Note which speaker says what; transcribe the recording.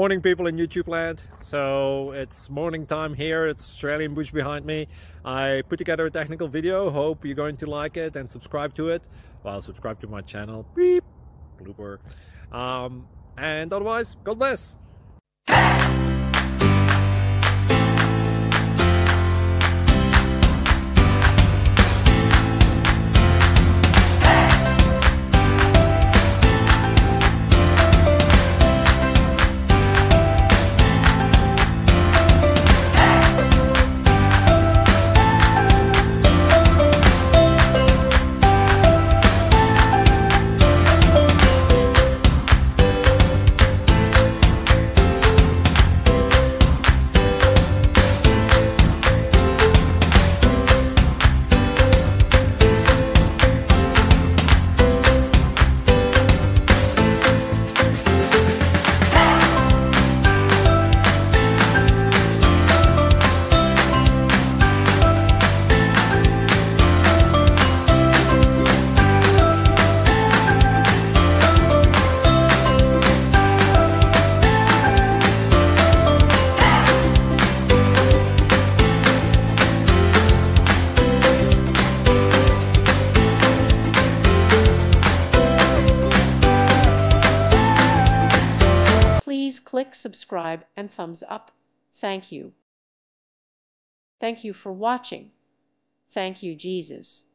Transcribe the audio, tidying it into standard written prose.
Speaker 1: Morning, people in YouTube land. So it's morning time here. It's Australian bush behind me. I put together a technical video. Hope you're going to like it and subscribe to it. Well, subscribe to my channel. Beep. Blooper. And otherwise, God bless.
Speaker 2: Please click subscribe and thumbs up. Thank you. Thank you for watching. Thank you, Jesus.